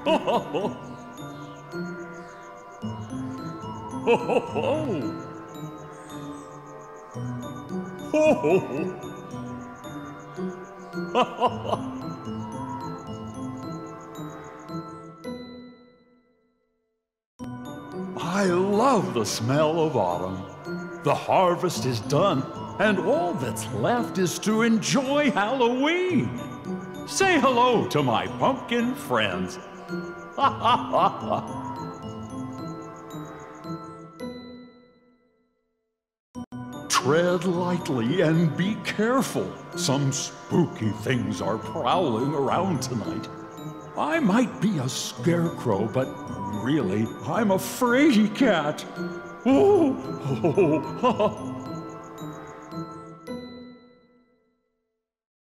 I love the smell of autumn. The harvest is done, and all that's left is to enjoy Halloween. Say hello to my pumpkin friends. Tread lightly and be careful. Some spooky things are prowling around tonight. I might be a scarecrow, but really, I'm a fraidy cat. Oh,